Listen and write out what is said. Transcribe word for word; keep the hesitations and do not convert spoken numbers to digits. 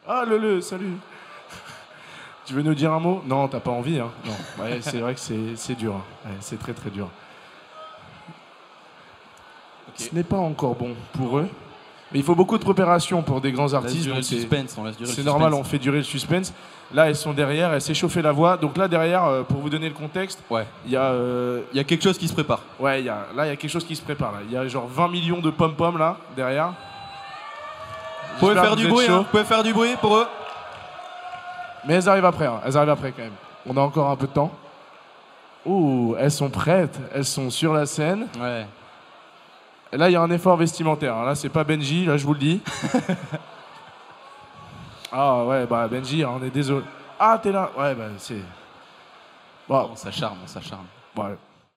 Ah, le le, salut. Tu veux nous dire un mot? Non, t'as pas envie, hein. Non. Ouais, c'est vrai que c'est dur. Hein. Ouais, c'est très très dur. Okay. Ce n'est pas encore bon pour eux. Mais il faut beaucoup de préparation pour des grands artistes. C'est normal, on fait durer le suspense. Là, elles sont derrière, elles s'échauffent la voix. Donc là, derrière, euh, pour vous donner le contexte, il ouais. y, euh, y a quelque chose qui se prépare. Ouais, y a, là, il y a quelque chose qui se prépare. Il y a genre vingt millions de pom-pom là, derrière. Vous pouvez faire du bruit, hein, vous pouvez faire du bruit pour eux. Mais elles arrivent après, hein. Elles arrivent après quand même. On a encore un peu de temps. Ouh, elles sont prêtes, elles sont sur la scène. Ouais. Et là, il y a un effort vestimentaire. Là, c'est pas Benji, là, je vous le dis. Ah ouais, bah Benji, on est désolé. Ah, t'es là. Ouais, bah c'est... Bon, on s'acharne, on s'acharne. Ouais.